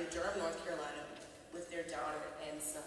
in Jorim, North Carolina, with their daughter and son.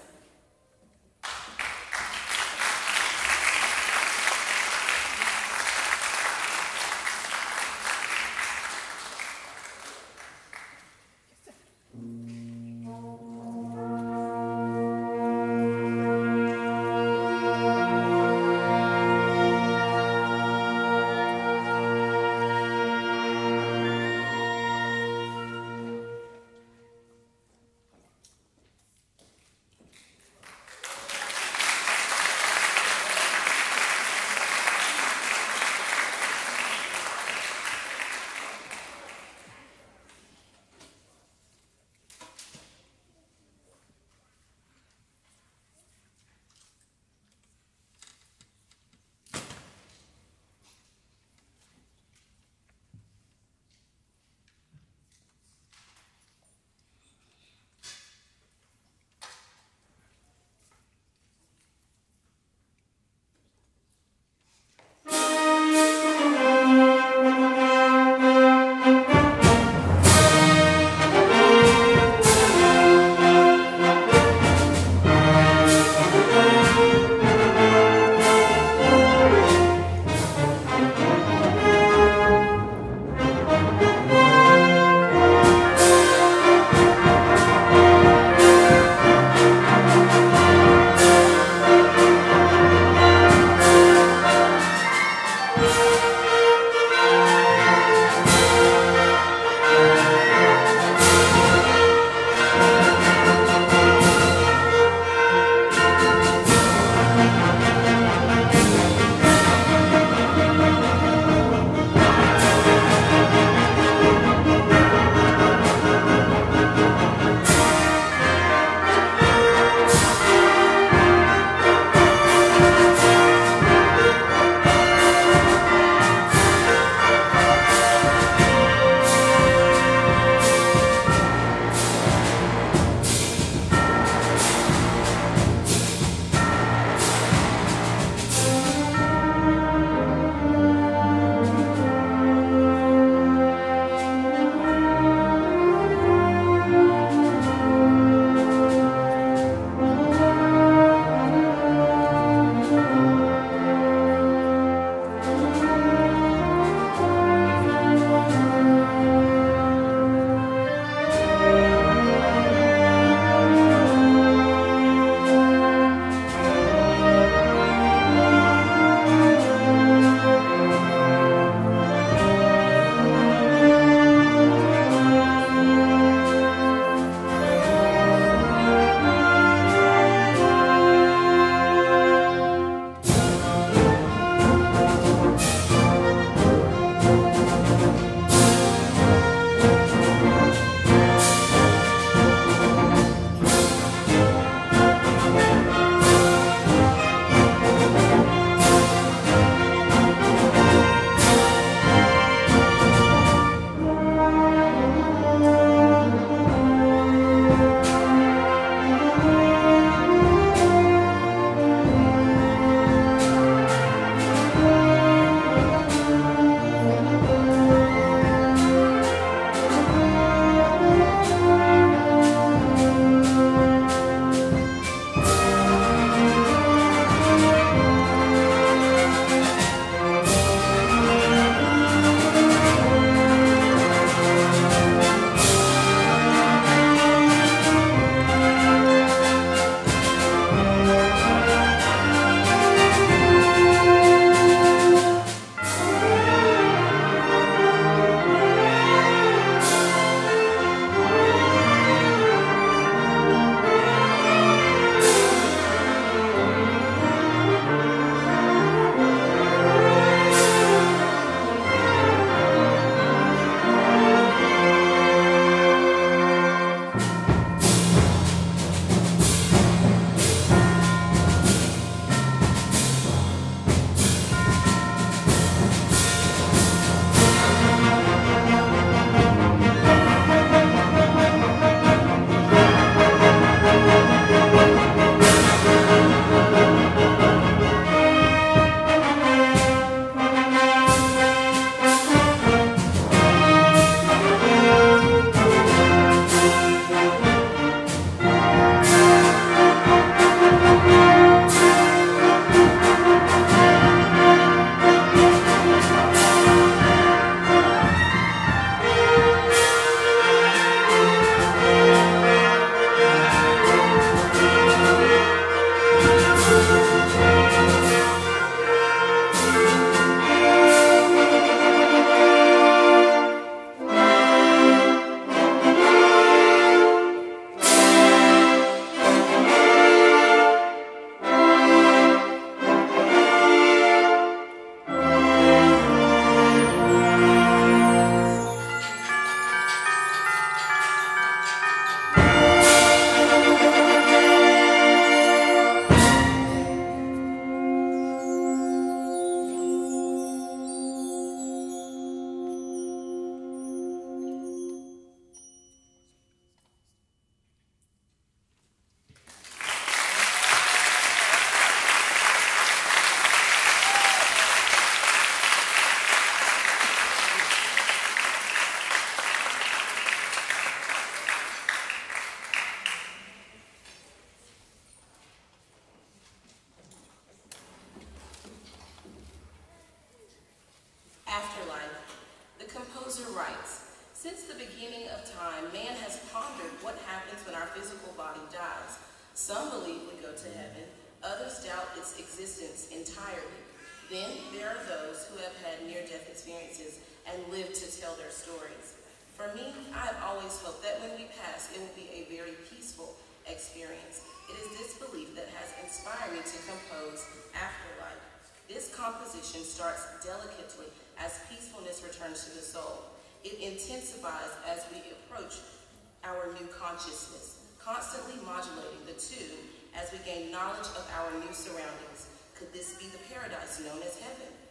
Since the beginning of time, man has pondered what happens when our physical body dies. Some believe we go to heaven, others doubt its existence entirely. Then there are those who have had near-death experiences and live to tell their stories. For me, I have always hoped that when we pass, it will be a very peaceful experience. It is this belief that has inspired me to compose Afterlife. This composition starts delicately as peacefulness returns to the soul. It intensifies as we approach our new consciousness, constantly modulating the two as we gain knowledge of our new surroundings. Could this be the paradise known as heaven?